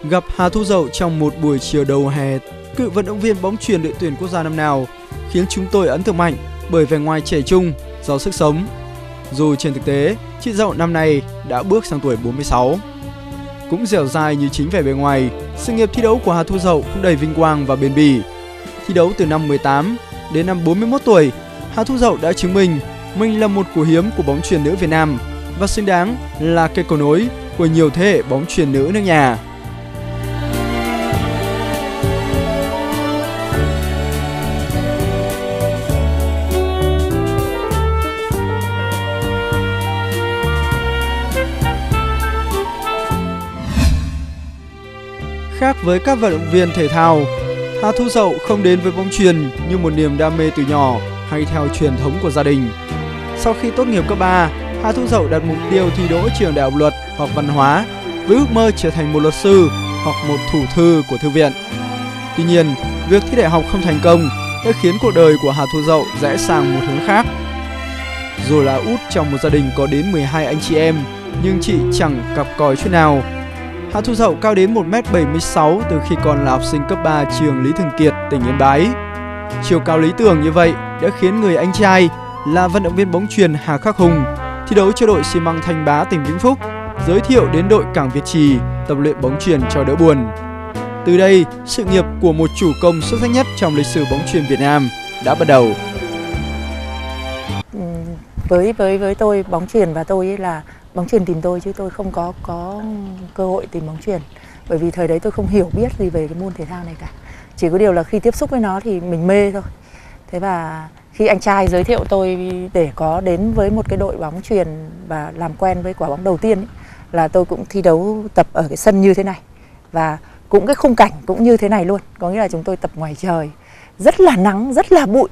gặp Hà Thu Dậu trong một buổi chiều đầu hè, cựu vận động viên bóng chuyền đội tuyển quốc gia năm nào, khiến chúng tôi ấn tượng mạnh bởi vẻ ngoài trẻ trung, giàu sức sống. Dù trên thực tế, chị Dậu năm nay đã bước sang tuổi 46. Cũng dẻo dai như chính vẻ bề ngoài, sự nghiệp thi đấu của Hà Thu Dậu cũng đầy vinh quang và bền bỉ. Thi đấu từ năm 18 đến năm 41 tuổi, Hà Thu Dậu đã chứng minh mình là một của hiếm của bóng chuyền nữ Việt Nam và xứng đáng là cây cầu nối của nhiều thế hệ bóng chuyền nữ nước nhà. Khác với các vận động viên thể thao, Hà Thu Dậu không đến với bóng chuyền như một niềm đam mê từ nhỏ hay theo truyền thống của gia đình. Sau khi tốt nghiệp cấp 3, Hà Thu Dậu đặt mục tiêu thi đỗ trường đại học luật hoặc văn hóa với ước mơ trở thành một luật sư hoặc một thủ thư của thư viện. Tuy nhiên, việc thi đại học không thành công đã khiến cuộc đời của Hà Thu Dậu rẽ sang một hướng khác. Dù là út trong một gia đình có đến 12 anh chị em, nhưng chị chẳng cặp còi chút nào. Hà Thu Dậu cao đến 1m76 từ khi còn là học sinh cấp 3 trường Lý Thường Kiệt, tỉnh Yên Bái. Chiều cao lý tưởng như vậy đã khiến người anh trai là vận động viên bóng chuyền Hà Khắc Hùng thi đấu cho đội xi măng Thanh Bá, tỉnh Vĩnh Phúc, giới thiệu đến đội Cảng Việt Trì tập luyện bóng chuyền cho đỡ buồn. Từ đây, sự nghiệp của một chủ công xuất sắc nhất trong lịch sử bóng chuyền Việt Nam đã bắt đầu. Với tôi, bóng chuyền và tôi là bóng chuyền tìm tôi chứ tôi không có cơ hội tìm bóng chuyền, bởi vì thời đấy tôi không hiểu biết gì về cái môn thể thao này cả. Chỉ có điều là khi tiếp xúc với nó thì mình mê thôi. Thế và khi anh trai giới thiệu tôi để có đến với một cái đội bóng chuyền và làm quen với quả bóng đầu tiên ấy, là tôi cũng thi đấu tập ở cái sân như thế này và cũng cái khung cảnh cũng như thế này luôn, có nghĩa là chúng tôi tập ngoài trời, rất là nắng, rất là bụi.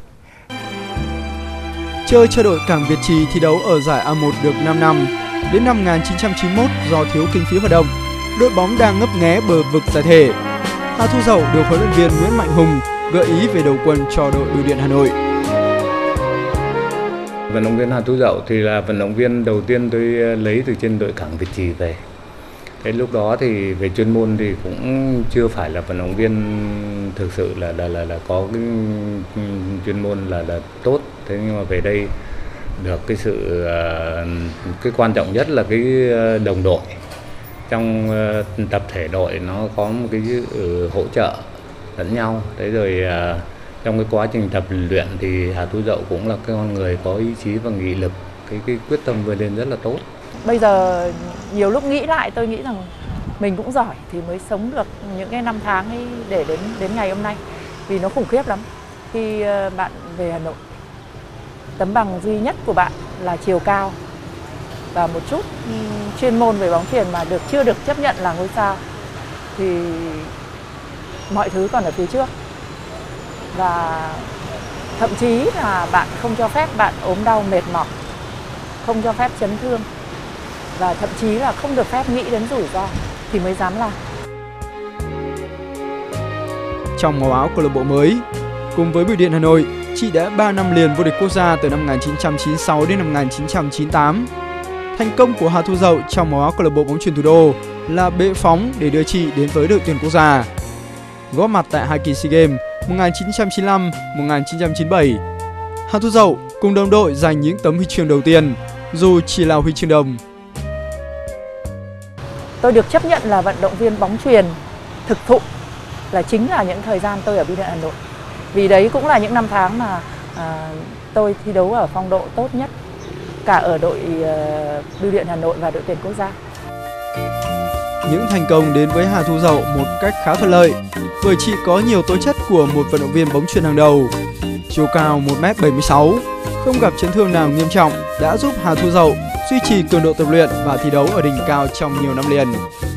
Chơi cho đội Cảng Việt Trì thi đấu ở giải A1 được 5 năm. Đến năm 1991, do thiếu kinh phí hoạt động, đội bóng đang ngấp nghé bờ vực giải thể. Hà Thu Dậu được huấn luyện viên Nguyễn Mạnh Hùng gợi ý về đầu quân cho đội Bưu điện Hà Nội. Vận động viên Hà Thu Dậu thì là vận động viên đầu tiên tôi lấy từ trên đội Cảng Việt Trì về. Thế lúc đó thì về chuyên môn thì cũng chưa phải là vận động viên thực sự là có cái chuyên môn là tốt. Thế nhưng mà về đây được cái sự cái quan trọng nhất là cái đồng đội trong tập thể đội, nó có một cái hỗ trợ lẫn nhau. Thế rồi trong cái quá trình tập luyện thì Hà Thu Dậu cũng là cái con người có ý chí và nghị lực, cái quyết tâm vươn lên rất là tốt. Bây giờ nhiều lúc nghĩ lại tôi nghĩ rằng mình cũng giỏi thì mới sống được những cái năm tháng ấy để đến ngày hôm nay, vì nó khủng khiếp lắm. Khi bạn về Hà Nội, tấm bằng duy nhất của bạn là chiều cao và một chút chuyên môn về bóng chuyền mà chưa được chấp nhận là ngôi sao, thì mọi thứ còn ở phía trước. Và thậm chí là bạn không cho phép bạn ốm đau mệt mỏi, không cho phép chấn thương, và thậm chí là không được phép nghĩ đến rủi ro thì mới dám làm. Trong màu áo câu lạc bộ mới, cùng với Bưu điện Hà Nội, chị đã 3 năm liền vô địch quốc gia từ năm 1996 đến năm 1998. Thành công của Hà Thu Dậu trong màu áo câu lạc bộ bóng chuyền Thủ đô là bệ phóng để đưa chị đến với đội tuyển quốc gia. Góp mặt tại hai kỳ SEA Games 1995, 1997, Hà Thu Dậu cùng đồng đội giành những tấm huy chương đầu tiên, dù chỉ là huy chương đồng. Tôi được chấp nhận là vận động viên bóng chuyền thực thụ chính là những thời gian tôi ở Bưu điện Hà Nội. Vì đấy cũng là những năm tháng mà tôi thi đấu ở phong độ tốt nhất cả ở đội Bưu điện Hà Nội và đội tuyển quốc gia. Những thành công đến với Hà Thu Dậu một cách khá thuận lợi, bởi chị có nhiều tố chất của một vận động viên bóng chuyền hàng đầu. Chiều cao 1m76, không gặp chấn thương nào nghiêm trọng đã giúp Hà Thu Dậu duy trì cường độ tập luyện và thi đấu ở đỉnh cao trong nhiều năm liền.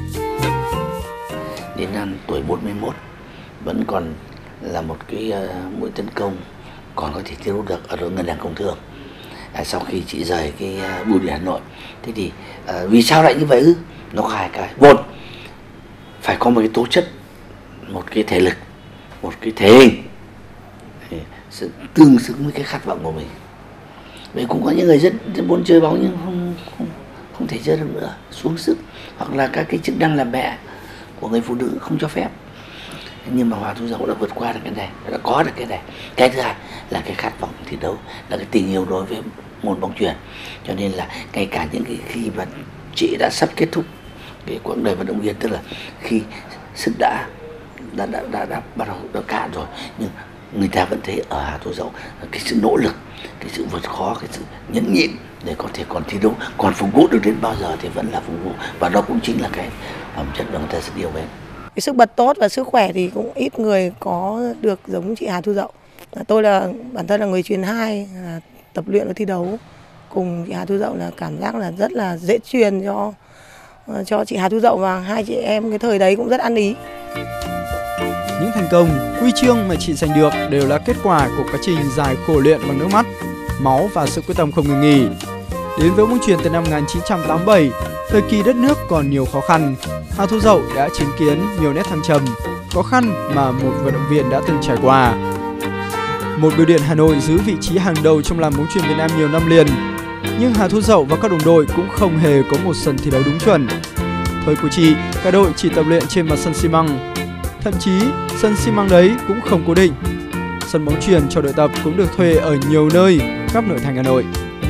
Đến năm tuổi 41 vẫn còn là một cái mũi tấn công còn có thể thi đấu được ở đội Ngân hàng Công thương. Sau khi chị rời cái Bưu điện Hà Nội, thế thì vì sao lại như vậy ư? Nó có hai cái. Một, phải có một cái tố chất, một cái thể lực, một cái thể hình sự tương xứng với cái khát vọng của mình. Vậy cũng có những người rất muốn chơi bóng nhưng không thể chơi được nữa, xuống sức, hoặc là các cái chức năng làm mẹ, của người phụ nữ không cho phép. Nhưng mà Hà Thu Dậu đã vượt qua được cái này, đã có được cái này. Cái thứ hai là cái khát vọng thi đấu, là cái tình yêu đối với môn bóng chuyền. Cho nên là ngay cả những cái khi mà chị đã sắp kết thúc cái quãng đời vận động viên, tức là khi sức đã bắt đầu cạn rồi, nhưng người ta vẫn thấy ở Hà Thu Dậu cái sự nỗ lực, cái sự vượt khó, cái sự nhẫn nhịn để có thể còn thi đấu, còn phục vụ được đến bao giờ thì vẫn là phục vụ, và đó cũng chính là cái phẩm chất mà người ta rất yêu mến. Cái sức bật tốt và sức khỏe thì cũng ít người có được giống chị Hà Thu Dậu. Tôi là bản thân là người chuyền 2, tập luyện và thi đấu cùng chị Hà Thu Dậu là cảm giác là rất là dễ truyền cho chị Hà Thu Dậu, và hai chị em cái thời đấy cũng rất ăn ý. Những thành công, huy chương mà chị giành được đều là kết quả của quá trình dài khổ luyện bằng nước mắt, máu và sự quyết tâm không ngừng nghỉ. Đến với bóng chuyền từ năm 1987, thời kỳ đất nước còn nhiều khó khăn, Hà Thu Dậu đã chứng kiến nhiều nét thăng trầm, khó khăn mà một vận động viên đã từng trải qua. Một Bưu điện Hà Nội giữ vị trí hàng đầu trong làng bóng chuyền Việt Nam nhiều năm liền, nhưng Hà Thu Dậu và các đồng đội cũng không hề có một sân thi đấu đúng chuẩn. Thời của chị, cả đội chỉ tập luyện trên mặt sân xi măng. Thậm chí, sân xi măng đấy cũng không cố định. Sân bóng chuyền cho đội tập cũng được thuê ở nhiều nơi khắp nội thành Hà Nội.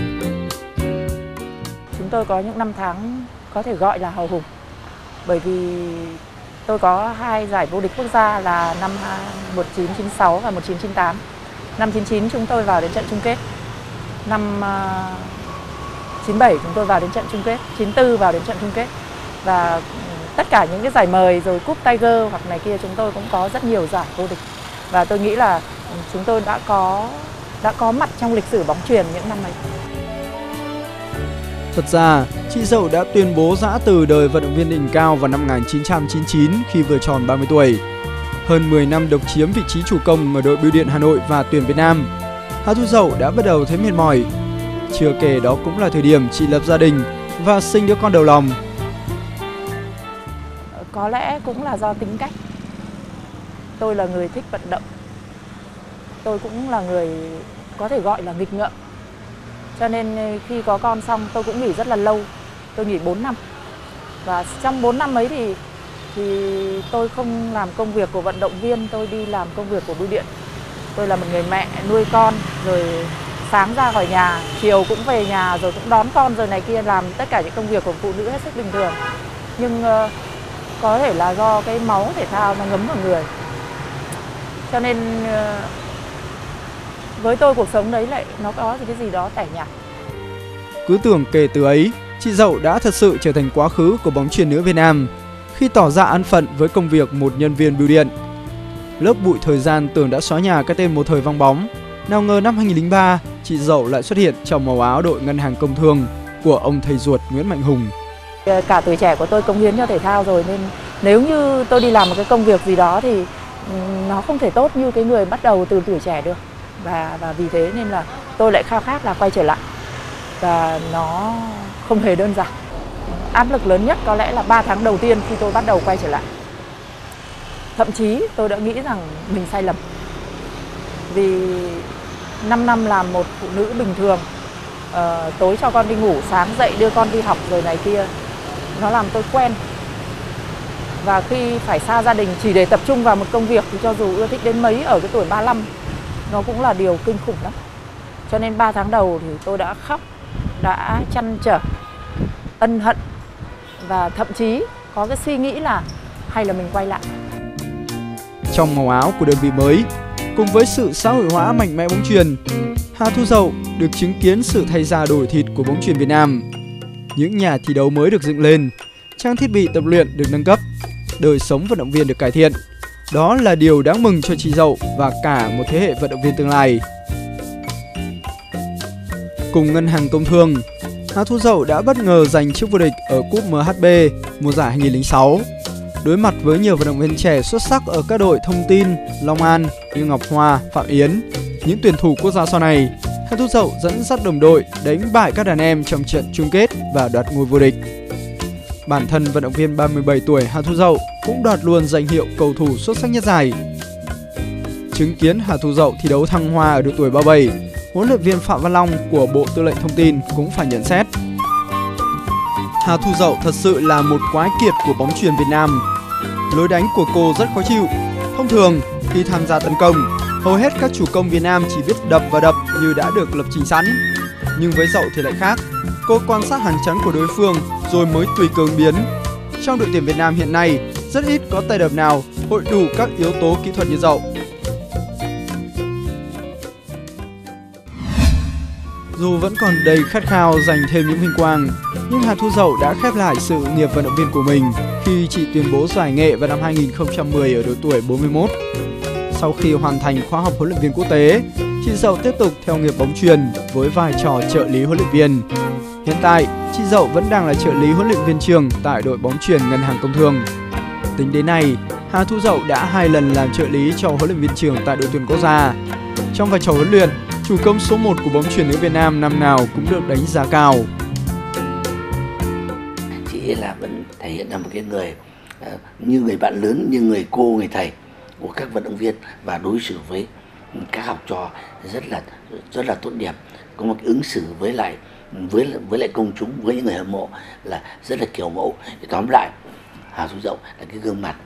Chúng tôi có những năm tháng có thể gọi là hào hùng, bởi vì tôi có 2 giải vô địch quốc gia là năm 1996 và 1998. Năm 99 chúng tôi vào đến trận chung kết. Năm 97 chúng tôi vào đến trận chung kết, 94 vào đến trận chung kết. Và tất cả những cái giải mời rồi cúp Tiger hoặc này kia chúng tôi cũng có rất nhiều giải vô địch. Và tôi nghĩ là chúng tôi đã có mặt trong lịch sử bóng chuyền những năm ấy. Thật ra, chị Dậu đã tuyên bố giã từ đời vận động viên đỉnh cao vào năm 1999 khi vừa tròn 30 tuổi. Hơn 10 năm độc chiếm vị trí chủ công ở đội Bưu điện Hà Nội và tuyển Việt Nam, Hà Thu Dậu đã bắt đầu thấy mệt mỏi. Chưa kể đó cũng là thời điểm chị lập gia đình và sinh đứa con đầu lòng. Có lẽ cũng là do tính cách. Tôi là người thích vận động. Tôi cũng là người có thể gọi là nghịch ngợm. Cho nên khi có con xong tôi cũng nghỉ rất là lâu. Tôi nghỉ 4 năm. Và trong 4 năm ấy thì tôi không làm công việc của vận động viên, tôi đi làm công việc của bưu điện. Tôi là một người mẹ nuôi con, rồi sáng ra khỏi nhà, chiều cũng về nhà, rồi cũng đón con rồi này kia, làm tất cả những công việc của phụ nữ hết sức bình thường. Nhưng có thể là do cái máu thể thao nó ngấm vào người. Cho nên với tôi cuộc sống đấy lại nó có cái gì đó tẻ nhạt. Cứ tưởng kể từ ấy, chị Dậu đã thật sự trở thành quá khứ của bóng chuyền nữ Việt Nam khi tỏ ra an phận với công việc một nhân viên bưu điện. Lớp bụi thời gian tưởng đã xóa nhòa cái tên một thời vang bóng. Nào ngờ năm 2003, chị Dậu lại xuất hiện trong màu áo đội Ngân hàng Công Thương của ông thầy ruột Nguyễn Mạnh Hùng. Cả tuổi trẻ của tôi cống hiến cho thể thao rồi, nên nếu như tôi đi làm một cái công việc gì đó thì nó không thể tốt như cái người bắt đầu từ tuổi trẻ được. Và vì thế nên là tôi lại khao khát là quay trở lại. Và nó không hề đơn giản. Áp lực lớn nhất có lẽ là 3 tháng đầu tiên khi tôi bắt đầu quay trở lại. Thậm chí tôi đã nghĩ rằng mình sai lầm. Vì 5 năm làm một phụ nữ bình thường, tối cho con đi ngủ, sáng dậy đưa con đi học rồi này kia, nó làm tôi quen. Và khi phải xa gia đình chỉ để tập trung vào một công việc thì cho dù ưa thích đến mấy ở cái tuổi 35, nó cũng là điều kinh khủng lắm. Cho nên 3 tháng đầu thì tôi đã khóc, đã trăn trở, ân hận và thậm chí có cái suy nghĩ là hay là mình quay lại. Trong màu áo của đơn vị mới, cùng với sự xã hội hóa mạnh mẽ bóng chuyền, Hà Thu Dậu được chứng kiến sự thay da đổi thịt của bóng chuyền Việt Nam. Những nhà thi đấu mới được dựng lên, trang thiết bị tập luyện được nâng cấp, đời sống vận động viên được cải thiện. Đó là điều đáng mừng cho chị Dậu và cả một thế hệ vận động viên tương lai. Cùng Ngân hàng Công Thương, Hà Thu Dậu đã bất ngờ giành chức vô địch ở cúp MHB mùa giải 2006. Đối mặt với nhiều vận động viên trẻ xuất sắc ở các đội Thông tin, Long An như Ngọc Hoa, Phạm Yến, những tuyển thủ quốc gia sau này, Hà Thu Dậu dẫn dắt đồng đội đánh bại các đàn em trong trận chung kết và đoạt ngôi vô địch. Bản thân vận động viên 37 tuổi Hà Thu Dậu cũng đoạt luôn danh hiệu cầu thủ xuất sắc nhất giải. Chứng kiến Hà Thu Dậu thi đấu thăng hoa ở độ tuổi 37, huấn luyện viên Phạm Văn Long của Bộ Tư lệnh Thông tin cũng phải nhận xét: Hà Thu Dậu thật sự là một quái kiệt của bóng chuyền Việt Nam. Lối đánh của cô rất khó chịu. Thông thường, khi tham gia tấn công, hầu hết các chủ công Việt Nam chỉ biết đập và đập như đã được lập trình sẵn. Nhưng với Dậu thì lại khác. Cô quan sát hàng chắn của đối phương rồi mới tùy cơ ứng biến. Trong đội tuyển Việt Nam hiện nay, rất ít có tay đập nào hội đủ các yếu tố kỹ thuật như Dậu. Dù vẫn còn đầy khát khao giành thêm những vinh quang, nhưng Hà Thu Dậu đã khép lại sự nghiệp vận động viên của mình khi chị tuyên bố giải nghệ vào năm 2010 ở độ tuổi 41. Sau khi hoàn thành khóa học huấn luyện viên quốc tế, chị Dậu tiếp tục theo nghiệp bóng chuyền với vai trò trợ lý huấn luyện viên. Hiện tại, chị Dậu vẫn đang là trợ lý huấn luyện viên trưởng tại đội bóng chuyền Ngân hàng Công thương. Tính đến nay, Hà Thu Dậu đã 2 lần làm trợ lý cho huấn luyện viên trưởng tại đội tuyển quốc gia. Trong vai trò huấn luyện, chủ công số 1 của bóng chuyền nữ Việt Nam năm nào cũng được đánh giá cao. Chị là vẫn thể hiện là một cái người như người bạn lớn, như người cô, người thầy của các vận động viên và đối xử với các học trò rất là tốt đẹp, có một ứng xử với lại công chúng, với những người hâm mộ là rất là kiểu mẫu. Thì tóm lại, Hà Thu Dậu là cái gương mặt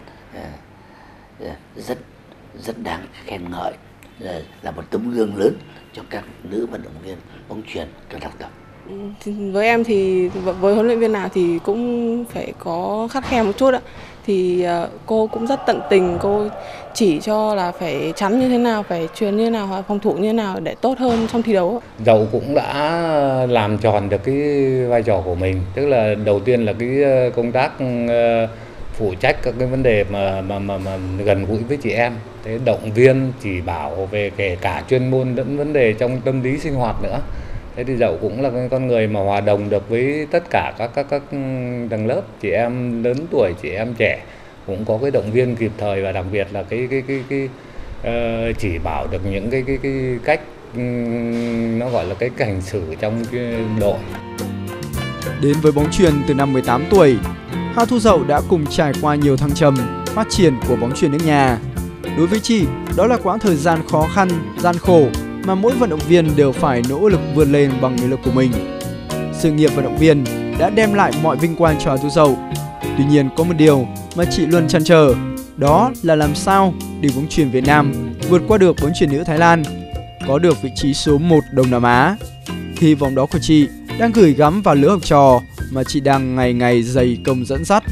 rất đáng khen ngợi, là một tấm gương lớn cho các nữ vận động viên bóng chuyền cần học tập. Với em thì với huấn luyện viên nào thì cũng phải có khắt khe một chút ạ. Thì cô cũng rất tận tình, cô chỉ cho là phải chắn như thế nào, phải chuyền như thế nào, hoặc phòng thủ như thế nào để tốt hơn trong thi đấu. Dậu cũng đã làm tròn được cái vai trò của mình, tức là đầu tiên là cái công tác phụ trách các cái vấn đề mà gần gũi với chị em, thế động viên, chỉ bảo về kể cả chuyên môn lẫn vấn đề trong tâm lý sinh hoạt nữa. Thế thì Dậu cũng là con người mà hòa đồng được với tất cả các tầng lớp, chị em lớn tuổi, chị em trẻ, cũng có cái động viên kịp thời, và đặc biệt là cái chỉ bảo được những cái cách nó gọi là cái hành xử trong cái đội. Đến với bóng chuyền từ năm 18 tuổi, Hà Thu Dậu đã cùng trải qua nhiều thăng trầm phát triển của bóng chuyền nước nhà. Đối với chị, đó là quãng thời gian khó khăn, gian khổ mà mỗi vận động viên đều phải nỗ lực vươn lên bằng nghị lực của mình. Sự nghiệp vận động viên đã đem lại mọi vinh quang cho Hà Thu Dậu. Tuy nhiên có một điều mà chị luôn trăn trở, đó là làm sao để bóng chuyền Việt Nam vượt qua được bóng chuyền nữ Thái Lan, có được vị trí số 1 Đông Nam Á. Hy vọng đó của chị đang gửi gắm vào lứa học trò mà chị đang ngày ngày dày công dẫn dắt.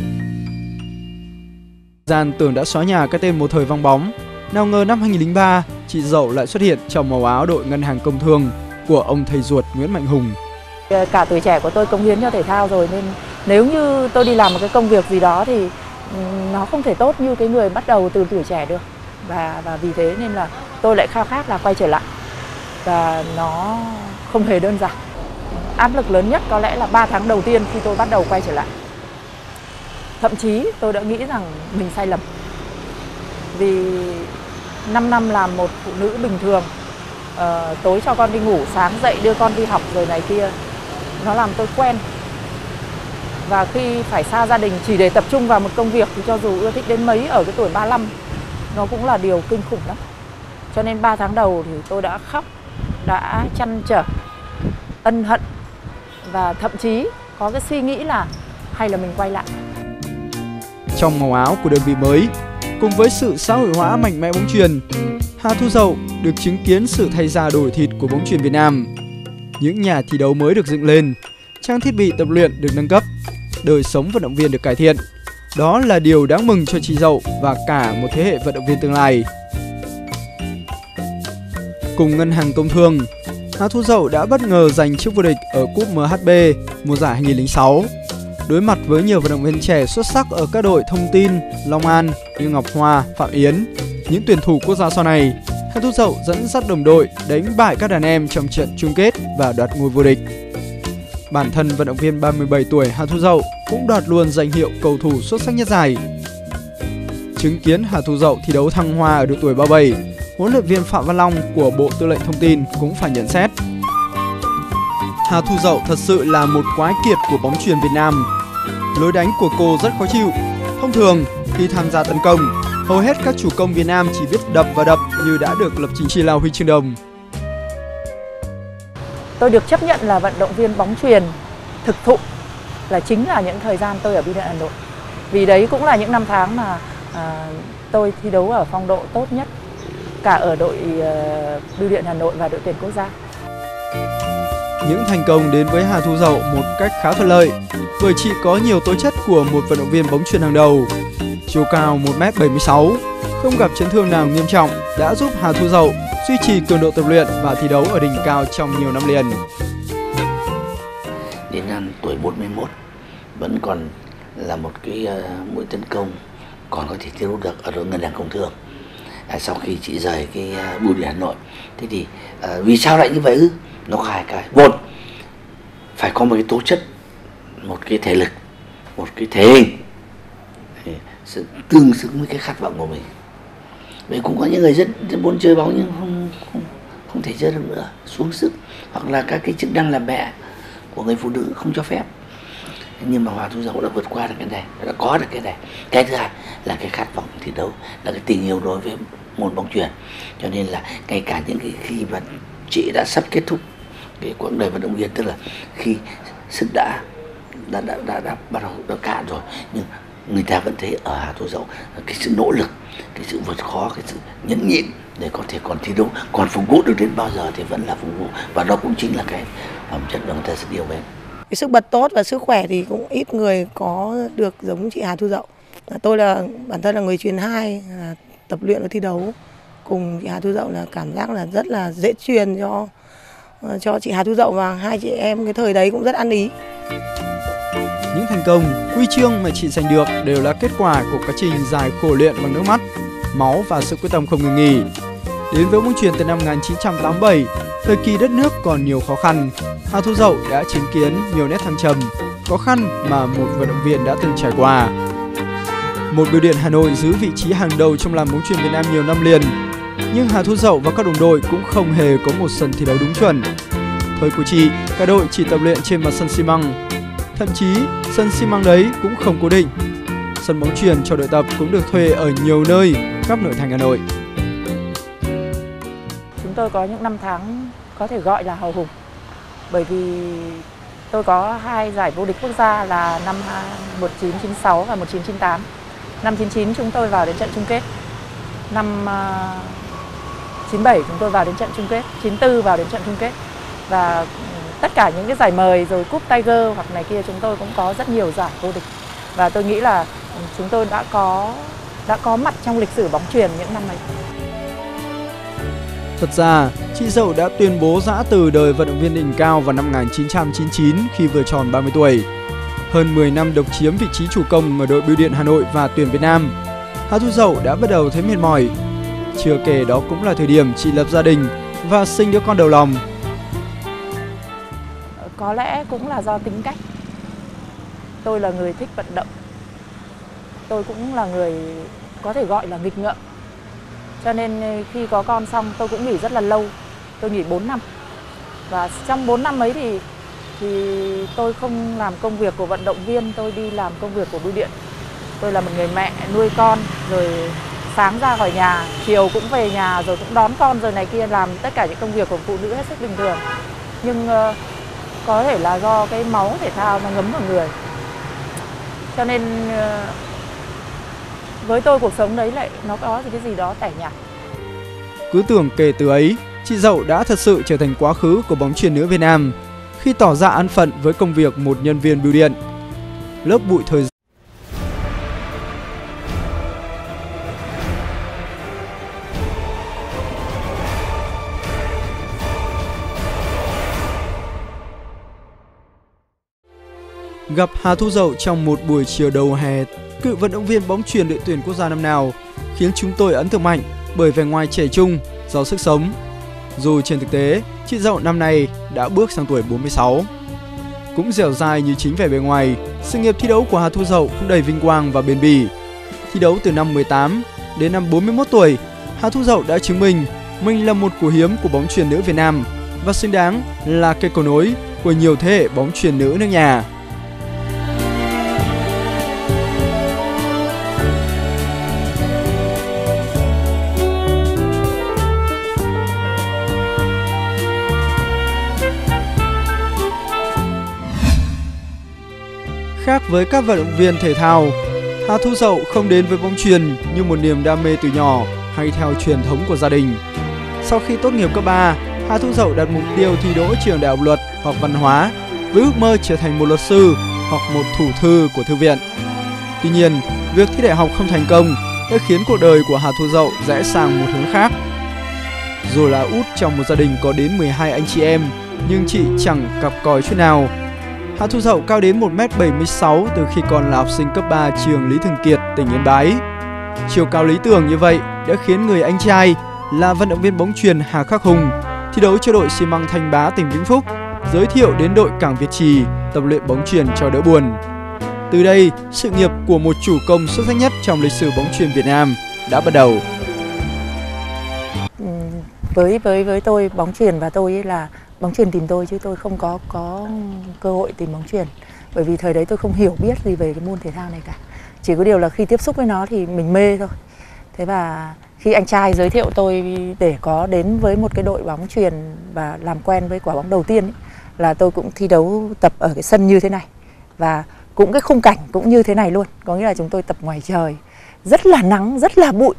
Gian tưởng đã xóa nhà cái tên một thời vang bóng, nào ngờ năm 2003 chị Dậu lại xuất hiện trong màu áo đội Ngân hàng Công thương của ông thầy ruột Nguyễn Mạnh Hùng. Cả tuổi trẻ của tôi cống hiến cho thể thao rồi, nên nếu như tôi đi làm một cái công việc gì đó thì nó không thể tốt như cái người bắt đầu từ tuổi trẻ được. Và vì thế nên là tôi lại khao khát là quay trở lại. Và nó không hề đơn giản. Áp lực lớn nhất có lẽ là 3 tháng đầu tiên khi tôi bắt đầu quay trở lại. Thậm chí tôi đã nghĩ rằng mình sai lầm. Vì 5 năm làm một phụ nữ bình thường, tối cho con đi ngủ, sáng dậy đưa con đi học rồi này kia, nó làm tôi quen. Và khi phải xa gia đình chỉ để tập trung vào một công việc thì cho dù ưa thích đến mấy ở cái tuổi 35, nó cũng là điều kinh khủng lắm. Cho nên 3 tháng đầu thì tôi đã khóc, đã trăn trở, ân hận và thậm chí có cái suy nghĩ là hay là mình quay lại. Trong màu áo của đơn vị mới, cùng với sự xã hội hóa mạnh mẽ bóng chuyền, Hà Thu Dậu được chứng kiến sự thay da đổi thịt của bóng chuyền Việt Nam. Những nhà thi đấu mới được dựng lên, trang thiết bị tập luyện được nâng cấp, đời sống vận động viên được cải thiện. Đó là điều đáng mừng cho chị Dậu và cả một thế hệ vận động viên tương lai. Cùng Ngân hàng Công thương, Hà Thu Dậu đã bất ngờ giành chức vô địch ở cúp MHB mùa giải 2006. Đối mặt với nhiều vận động viên trẻ xuất sắc ở các đội Thông tin, Long An như Ngọc Hoa, Phạm Yến, những tuyển thủ quốc gia sau này, Hà Thu Dậu dẫn dắt đồng đội đánh bại các đàn em trong trận chung kết và đoạt ngôi vô địch. Bản thân vận động viên 37 tuổi Hà Thu Dậu cũng đoạt luôn danh hiệu cầu thủ xuất sắc nhất giải. Chứng kiến Hà Thu Dậu thi đấu thăng hoa ở độ tuổi 37, huấn luyện viên Phạm Văn Long của Bộ Tư lệnh Thông tin cũng phải nhận xét: Hà Thu Dậu thật sự là một quái kiệt của bóng chuyền Việt Nam. Lối đánh của cô rất khó chịu. Thông thường, khi tham gia tấn công, hầu hết các chủ công Việt Nam chỉ biết đập và đập như đã được lập trình chỉ là huy chương đồng. Tôi được chấp nhận là vận động viên bóng chuyền thực thụ là chính là những thời gian tôi ở Biêu điện Hà Nội. Vì đấy cũng là những năm tháng mà Tôi thi đấu ở phong độ tốt nhất cả ở đội Bưu điện Hà Nội và đội tuyển quốc gia. Những thành công đến với Hà Thu Dậu một cách khá thuận lợi bởi chị có nhiều tố chất của một vận động viên bóng chuyền hàng đầu. Chiều cao 1m76, không gặp chấn thương nào nghiêm trọng đã giúp Hà Thu Dậu duy trì cường độ tập luyện và thi đấu ở đỉnh cao trong nhiều năm liền. Đến năm tuổi 41 vẫn còn là một cái mũi tấn công còn có thể thi đấu được ở đội Ngân hàng Công Thương. Sau khi chị rời cái Bưu điện Hà Nội, thế thì vì sao lại như vậy ư? Nó có hai cái. Một, phải có một cái tố chất, một cái thể lực, một cái thể hình sự tương xứng với cái khát vọng của mình. Vậy cũng có những người rất muốn chơi bóng nhưng không thể chơi được nữa, xuống sức, hoặc là các cái chức năng làm mẹ của người phụ nữ không cho phép. Nhưng mà Hà Thu Dậu đã vượt qua được cái này, đã có được cái này. Cái thứ hai là cái khát vọng thi đấu, là cái tình yêu đối với môn bóng chuyền. Cho nên là ngay cả những cái khi mà chị đã sắp kết thúc cái quãng đời vận động viên, tức là khi sức đã bắt đầu cạn rồi, nhưng người ta vẫn thấy ở Hà Thu Dậu cái sự nỗ lực, cái sự vượt khó, cái sự nhẫn nhịn để có thể còn thi đấu, còn phục vụ được đến bao giờ thì vẫn là phục vụ, và đó cũng chính là cái phẩm chất mà người ta rất yêu mến. Cái sức bật tốt và sức khỏe thì cũng ít người có được giống chị Hà Thu Dậu. Tôi là bản thân là người truyền 2, tập luyện và thi đấu cùng chị Hà Thu Dậu là cảm giác là rất là dễ truyền cho chị Hà Thu Dậu, và hai chị em cái thời đấy cũng rất ăn ý. Những thành công, huy chương mà chị giành được đều là kết quả của quá trình dài khổ luyện bằng nước mắt, máu và sự quyết tâm không ngừng nghỉ. Đến với bóng chuyền từ năm 1987, thời kỳ đất nước còn nhiều khó khăn, Hà Thu Dậu đã chứng kiến nhiều nét thăng trầm, khó khăn mà một vận động viên đã từng trải qua. Một Bưu điện Hà Nội giữ vị trí hàng đầu trong làng bóng chuyền Việt Nam nhiều năm liền, nhưng Hà Thu Dậu và các đồng đội cũng không hề có một sân thi đấu đúng chuẩn. Thời của chị, cả đội chỉ tập luyện trên mặt sân xi măng. Thậm chí, sân xi măng đấy cũng không cố định. Sân bóng chuyền cho đội tập cũng được thuê ở nhiều nơi khắp nội thành Hà Nội. Chúng tôi có những năm tháng có thể gọi là hào hùng, bởi vì tôi có 2 giải vô địch quốc gia là năm 1996 và 1998. Năm 99 chúng tôi vào đến trận chung kết. Năm 97 chúng tôi vào đến trận chung kết, 94 vào đến trận chung kết. Và tất cả những cái giải mời rồi cúp Tiger hoặc này kia chúng tôi cũng có rất nhiều giải vô địch. Và tôi nghĩ là chúng tôi đã có mặt trong lịch sử bóng chuyền những năm này. Thật ra, chị Dậu đã tuyên bố giã từ đời vận động viên đỉnh cao vào năm 1999 khi vừa tròn 30 tuổi. Hơn 10 năm độc chiếm vị trí chủ công ở đội Bưu điện Hà Nội và tuyển Việt Nam, Hà Thu Dậu đã bắt đầu thấy mệt mỏi. Chưa kể đó cũng là thời điểm chị lập gia đình và sinh đứa con đầu lòng. Có lẽ cũng là do tính cách. Tôi là người thích vận động. Tôi cũng là người có thể gọi là nghịch ngợm. Cho nên khi có con xong tôi cũng nghỉ rất là lâu. Tôi nghỉ 4 năm. Và trong 4 năm ấy thì tôi không làm công việc của vận động viên, tôi đi làm công việc của bưu điện. Tôi là một người mẹ nuôi con, rồi sáng ra khỏi nhà, chiều cũng về nhà, rồi cũng đón con rồi này kia, làm tất cả những công việc của phụ nữ hết sức bình thường. Nhưng có thể là do cái máu thể thao nó ngấm vào người. Cho nên với tôi cuộc sống đấy lại nó có cái gì đó tẻ nhạt. Cứ tưởng kể từ ấy, chị Dậu đã thật sự trở thành quá khứ của bóng chuyền nữ Việt Nam khi tỏ ra an phận với công việc một nhân viên bưu điện. Lớp bụi thời gặp Hà Thu Dậu trong một buổi chiều đầu hè, cựu vận động viên bóng chuyền đội tuyển quốc gia năm nào, khiến chúng tôi ấn tượng mạnh bởi vẻ ngoài trẻ trung, giàu sức sống. Dù trên thực tế, chị Dậu năm nay đã bước sang tuổi 46. Cũng dẻo dai như chính vẻ bề ngoài, sự nghiệp thi đấu của Hà Thu Dậu cũng đầy vinh quang và bền bỉ. Thi đấu từ năm 18 đến năm 41 tuổi, Hà Thu Dậu đã chứng minh mình là một của hiếm của bóng chuyền nữ Việt Nam và xứng đáng là cây cầu nối của nhiều thế hệ bóng chuyền nữ nước nhà. Khác với các vận động viên thể thao, Hà Thu Dậu không đến với bóng chuyền như một niềm đam mê từ nhỏ hay theo truyền thống của gia đình. Sau khi tốt nghiệp cấp 3, Hà Thu Dậu đặt mục tiêu thi đỗ trường đại học luật hoặc văn hóa với ước mơ trở thành một luật sư hoặc một thủ thư của thư viện. Tuy nhiên, việc thi đại học không thành công đã khiến cuộc đời của Hà Thu Dậu rẽ sang một hướng khác. Dù là út trong một gia đình có đến 12 anh chị em, nhưng chị chẳng cặp còi chút nào. Hà Thu Dậu cao đến 1m76 từ khi còn là học sinh cấp 3 trường Lý Thường Kiệt, tỉnh Yên Bái. Chiều cao lý tưởng như vậy đã khiến người anh trai là vận động viên bóng chuyền Hà Khắc Hùng thi đấu cho đội xi măng Thanh Bá, tỉnh Vĩnh Phúc giới thiệu đến đội Cảng Việt Trì tập luyện bóng chuyền cho đỡ buồn. Từ đây, sự nghiệp của một chủ công xuất sắc nhất trong lịch sử bóng chuyền Việt Nam đã bắt đầu. Với tôi, bóng chuyền và tôi ấy là bóng chuyền tìm tôi chứ tôi không có cơ hội tìm bóng chuyền. Bởi vì thời đấy tôi không hiểu biết gì về cái môn thể thao này cả. Chỉ có điều là khi tiếp xúc với nó thì mình mê thôi. Thế và khi anh trai giới thiệu tôi để có đến với một cái đội bóng chuyền và làm quen với quả bóng đầu tiên ấy, là tôi cũng thi đấu tập ở cái sân như thế này. Và cũng cái khung cảnh cũng như thế này luôn. Có nghĩa là chúng tôi tập ngoài trời, rất là nắng, rất là bụi.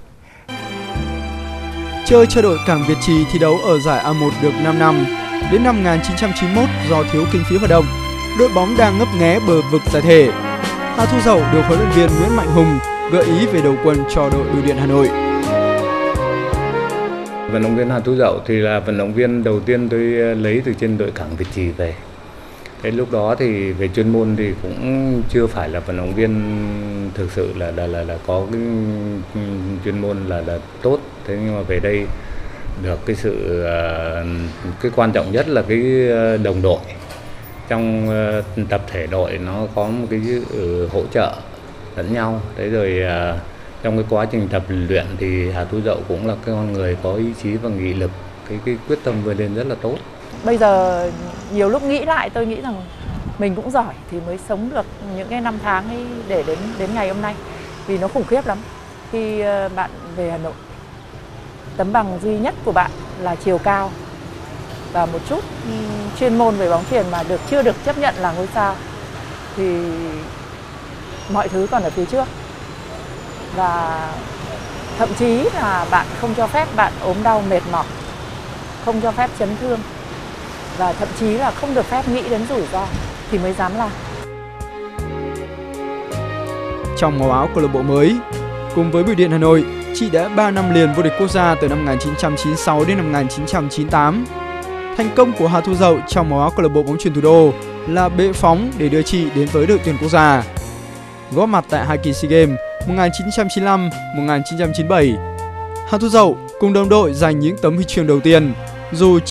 Chơi cho đội Cảng Việt Trì thi đấu ở giải A1 được 5 năm. Đến năm 1991 do thiếu kinh phí hoạt động, đội bóng đang ngấp nghé bờ vực giải thể. Hà Thu Dậu được huấn luyện viên Nguyễn Mạnh Hùng gợi ý về đầu quân cho đội Bưu điện Hà Nội. Vận động viên Hà Thu Dậu thì là vận động viên đầu tiên tôi lấy từ trên đội Cảng Việt Trì về. Thế lúc đó thì về chuyên môn thì cũng chưa phải là vận động viên thực sự là có cái chuyên môn là tốt. Thế nhưng mà về đây được cái sự cái quan trọng nhất là cái đồng đội trong tập thể đội, nó có một cái hỗ trợ lẫn nhau. Thế rồi trong cái quá trình tập luyện thì Hà Thu Dậu cũng là cái con người có ý chí và nghị lực, cái quyết tâm vươn lên rất là tốt. Bây giờ nhiều lúc nghĩ lại tôi nghĩ rằng mình cũng giỏi thì mới sống được những cái năm tháng ấy để đến ngày hôm nay. Vì nó khủng khiếp lắm. Khi bạn về Hà Nội, tấm bằng duy nhất của bạn là chiều cao và một chút chuyên môn về bóng chuyền mà chưa được chấp nhận là ngôi sao, thì mọi thứ còn ở phía trước. Và thậm chí là bạn không cho phép bạn ốm đau mệt mỏi, không cho phép chấn thương, và thậm chí là không được phép nghĩ đến rủi ro thì mới dám làm. Trong màu áo câu lạc bộ mới, cùng với Bưu điện Hà Nội, chị đã 3 năm liền vô địch quốc gia từ năm 1996 đến năm 1998. Thành công của Hà Thu Dậu trong màu áo câu lạc bộ bóng chuyền thủ đô là bệ phóng để đưa chị đến với đội tuyển quốc gia. Góp mặt tại 2 kỳ SEA Games 1995, 1997, Hà Thu Dậu cùng đồng đội giành những tấm huy chương đầu tiên, dù